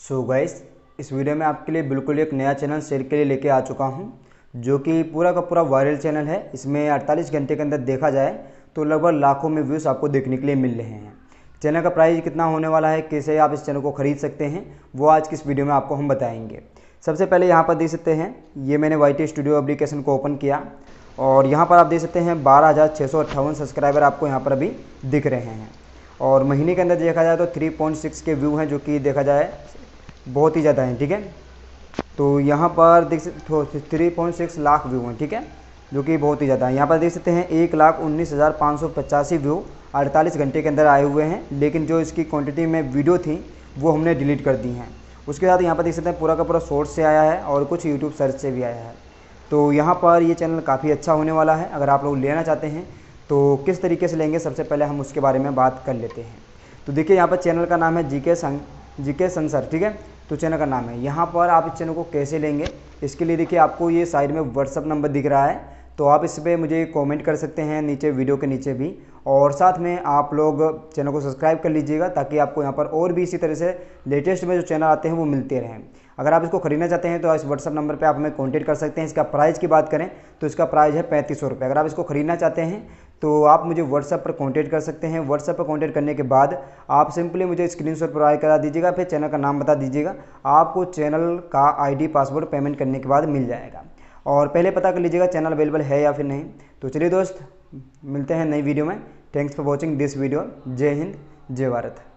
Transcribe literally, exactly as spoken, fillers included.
So guys, इस video में आपके लिए बिल्कुल एक नया चैनल शेयर के लिए लेके आ चुका हूं, जो कि पूरा का पूरा वायरल चैनल है। इसमें अड़तालीस घंटे के अंदर देखा जाए तो लगभग लाखों में व्यूज़ आपको देखने के लिए मिल रहे हैं। चैनल का प्राइस कितना होने वाला है, कैसे आप इस चैनल को खरीद सकते हैं, वो आज की इस वीडियो में आपको हम बताएंगे। सबसे पहले यहाँ पर देख सकते हैं, ये मैंने वाई टी स्टूडियो एप्लीकेशन को ओपन किया और यहाँ पर आप देख सकते हैं बारह हज़ार छः सौ अट्ठावन सब्सक्राइबर आपको यहाँ पर अभी दिख रहे हैं। और महीने के अंदर देखा जाए तो तीन पॉइंट छह के व्यू हैं, जो कि देखा जाए बहुत ही ज़्यादा हैं। ठीक है, तो यहाँ पर देख सकते three point six lakh view हैं। ठीक है, जो कि बहुत ही ज़्यादा है। यहाँ पर देख सकते हैं एक लाख उन्नीस हज़ार पाँच सौ पचासी व्यू अड़तालीस घंटे के अंदर आए हुए हैं, लेकिन जो इसकी क्वांटिटी में वीडियो थी वो हमने डिलीट कर दी हैं। उसके साथ यहाँ पर देख सकते हैं पूरा का पूरा सोर्स से आया है और कुछ यूट्यूब सर्च से भी आया है। तो यहाँ पर ये चैनल काफ़ी अच्छा होने वाला है। अगर आप लोग लेना चाहते हैं तो किस तरीके से लेंगे, सबसे पहले हम उसके बारे में बात कर लेते हैं। तो देखिए, यहाँ पर चैनल का नाम है जी के सन जी के संसर। ठीक है, तो चैनल का नाम है। यहाँ पर आप इस चैनल को कैसे लेंगे, इसके लिए देखिए आपको ये साइड में व्हाट्सअप नंबर दिख रहा है, तो आप इस पर मुझे कमेंट कर सकते हैं नीचे वीडियो के नीचे भी। और साथ में आप लोग चैनल को सब्सक्राइब कर लीजिएगा, ताकि आपको यहाँ पर और भी इसी तरह से लेटेस्ट में जो चैनल आते हैं वो मिलते रहें। अगर आप इसको खरीदना चाहते हैं तो इस व्हाट्सअप नंबर पे आप हमें कांटेक्ट कर सकते हैं। इसका प्राइस की बात करें तो इसका प्राइस है पैंतीस सौ रुपये। अगर आप इसको खरीदना चाहते हैं तो आप मुझे व्हाट्सएप पर कांटेक्ट कर सकते हैं। व्हाट्सएप पर कांटेक्ट करने के बाद आप सिंपली मुझे स्क्रीनशॉट प्रोवाइड करा दीजिएगा, फिर चैनल का नाम बता दीजिएगा, आपको चैनल का आईडी पासवर्ड पेमेंट करने के बाद मिल जाएगा। और पहले पता कर लीजिएगा चैनल अवेलेबल है या फिर नहीं। तो चलिए दोस्त, मिलते हैं नई वीडियो में। Thanks for watching this video. जय हिंद, जय भारत।